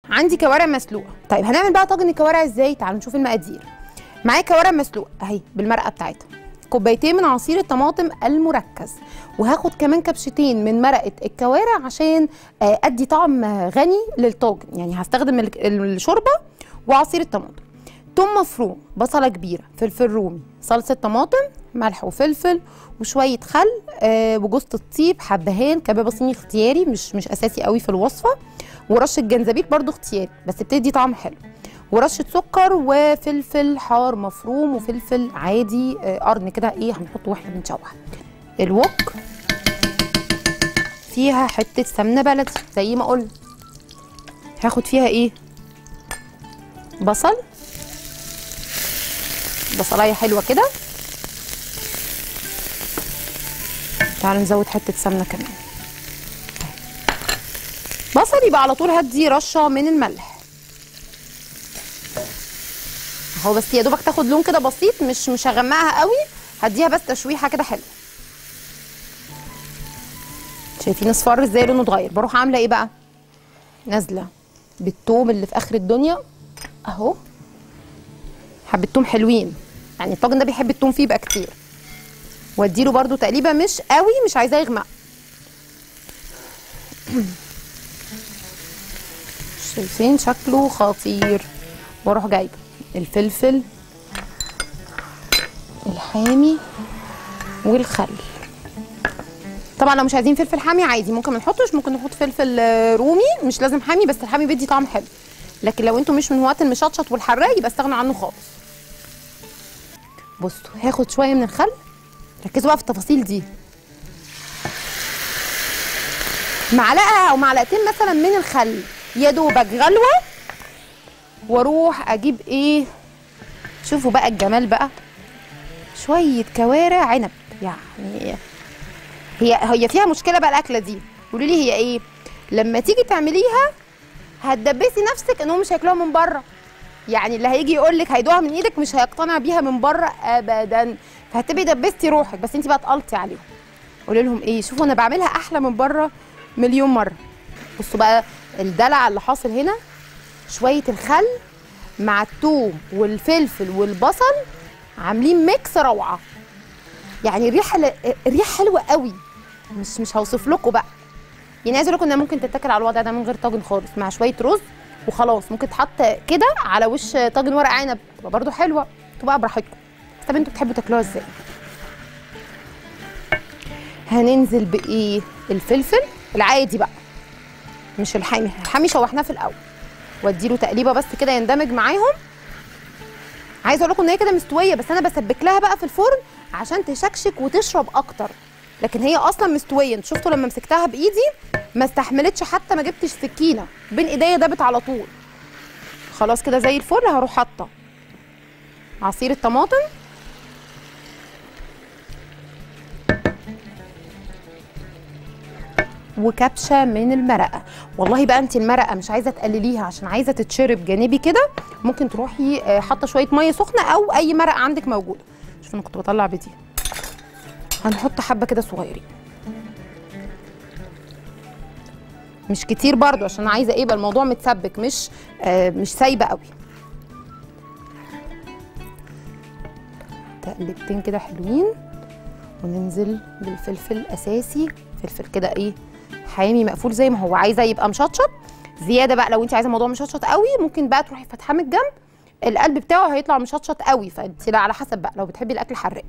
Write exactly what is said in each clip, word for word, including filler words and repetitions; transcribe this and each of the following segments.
عندي كوارع مسلوقه. طيب هنعمل بقى طاجن الكوارع ازاي؟ تعالوا نشوف المقادير. معايا كوارع مسلوقه اهي بالمرقه بتاعتها، كوبايتين من عصير الطماطم المركز، وهاخد كمان كبشتين من مرقه الكوارع عشان ادي طعم غني للطاجن، يعني هستخدم الشوربه وعصير الطماطم. توم مفروم، بصله كبيره، فلفل رومي، صلصه طماطم، ملح وفلفل وشويه خل آه وجوز الطيب، حبهان، كبابه صيني اختياري مش مش اساسي قوي في الوصفه، ورشه جنزبيل برده اختياري بس بتدي طعم حلو، ورشه سكر وفلفل حار مفروم وفلفل عادي آه قرن كده ايه هنحطه واحنا بنشوح. الوك فيها حته سمنه بلدي زي ما قلنا. هاخد فيها ايه؟ بصل، بصلايه حلوه كده. تعالوا نزود حته سمنه كمان. بصل يبقى على طول هدي رشه من الملح اهو، بس يا دوبك تاخد لون كده بسيط، مش مش هغمقها قوي، هديها بس تشويحه كده حلوه. شايفين اصفر ازاي لونه اتغير؟ بروح عامله ايه بقى؟ نازله بالثوم اللي في اخر الدنيا اهو، حبه ثوم حلوين، يعني الطاجن ده بيحب الثوم فيه يبقى كتير، واديله برده تقليبه مش قوي، مش عايزاه يغمق. شايفين شكله خطير. واروح جايبه الفلفل الحامي والخل. طبعا لو مش عايزين فلفل حامي عادي ممكن ما نحطش، ممكن نحط فلفل رومي مش لازم حامي، بس الحامي بيدي طعم حلو، لكن لو انتوا مش من هواة المشطشط والحراق يبقى استغنوا عنه خالص. بصوا هاخد شويه من الخل، ركزوا بقى في التفاصيل دي، معلقه او معلقتين مثلا من الخل يا دوبك غلوه، واروح اجيب ايه؟ شوفوا بقى الجمال بقى، شويه كوارع عنب. يعني هي هي فيها مشكله بقى الاكله دي، قولوا لي هي ايه؟ لما تيجي تعمليها هتدبسي نفسك انهم مش هياكلوها من بره، يعني اللي هيجي يقول لك هيدوها من ايدك مش هيقتنع بيها من بره ابدا، فهتبقي دبستي روحك، بس انت بقى تقلطي عليهم. قولي لهم ايه؟ شوفوا انا بعملها احلى من بره مليون مره. بصوا بقى الدلع اللي حاصل هنا، شويه الخل مع الثوم والفلفل والبصل عاملين ميكس روعه، يعني الريحه الريحه حلوه قوي، مش مش هوصف لكم بقى. يعني عايزه اقول لكم انها ممكن تتاكل على الوضع ده من غير طاجن خالص، مع شويه رز وخلاص، ممكن تحط كده على وش طاجن ورق عنب تبقى برده حلوه، تبقى براحتكم. طب انتوا بتحبوا تاكلوها ازاي؟ هننزل بايه؟ الفلفل العادي بقى مش الحامي، الحامي شوحناه في الاول، واديله تقليبه بس كده يندمج معاهم. عايزه اقول لكم ان هي كده مستويه، بس انا بسبك لها بقى في الفرن عشان تشكشك وتشرب اكتر، لكن هي اصلا مستويه. انتوا شفتوا لما مسكتها بايدي ما استحملتش، حتى ما جبتش سكينه بين ايديا، دابت على طول. خلاص كده زي الفل. هروح حاطه عصير الطماطم وكبشه من المرقه. والله بقى انت المرقه مش عايزه تقلليها عشان عايزه تتشرب جانبي كده، ممكن تروحي حاطه شويه ميه سخنه او اي مرقه عندك موجوده. شوفوا انا كنت بطلع بدي. هنحط حبه كده صغيرين، مش كتير برضو عشان عايزه ايه يبقى الموضوع متسبك، مش آه مش سايبه قوي. تقلبتين كده حلوين، وننزل بالفلفل الاساسي، فلفل كده ايه حامي مقفول زي ما هو، عايزه يبقى مشطشط زياده بقى. لو انت عايزه الموضوع مشطشط قوي ممكن بقى تروحي فاتحاه من الجنب، القلب بتاعه هيطلع مشطشط قوي، فانت على حسب بقى لو بتحبي الاكل حراق.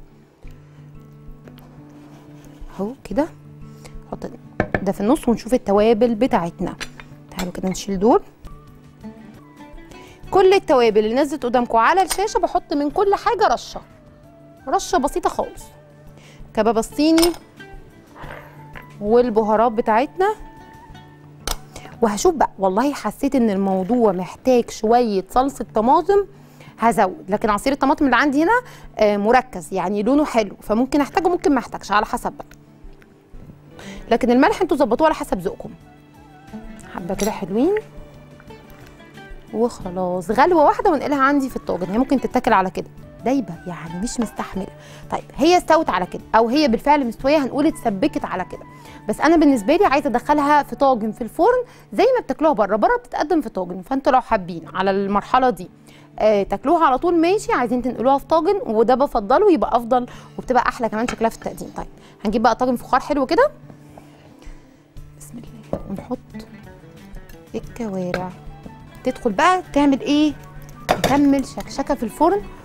اهو كده نحط ده في النص ونشوف التوابل بتاعتنا. تعالوا كده نشيل دول. كل التوابل اللي نزلت قدامكم على الشاشه بحط من كل حاجه رشه رشه بسيطه خالص. كبابه الصيني والبهارات بتاعتنا. وهشوف بقى، والله حسيت ان الموضوع محتاج شويه صلصه طماطم هزود، لكن عصير الطماطم اللي عندي هنا مركز يعني لونه حلو، فممكن احتاجه ممكن ما احتاجش على حسب بقى. لكن الملح انتوا ظبطوه على حسب ذوقكم. حبه كده حلوين وخلاص. غلوه واحده وانقلها عندي في الطاجن، هي ممكن تتاكل على كده. دايبه يعني مش مستحمله. طيب هي استوت على كده او هي بالفعل مستويه، هنقول اتسبكت على كده. بس انا بالنسبه لي عايزه ادخلها في طاجن في الفرن زي ما بتاكلوها بره، بره بتتقدم في طاجن، فانتوا لو حابين على المرحله دي آه تاكلوها على طول ماشي، عايزين تنقلوها في طاجن وده بفضله يبقى افضل وبتبقى احلى كمان شكلها في التقديم. طيب هنجيب بقى طاجن فخار حلو كده، بسم الله، ونحط الكوارع تدخل بقى تعمل ايه، تكمل شكشكه في الفرن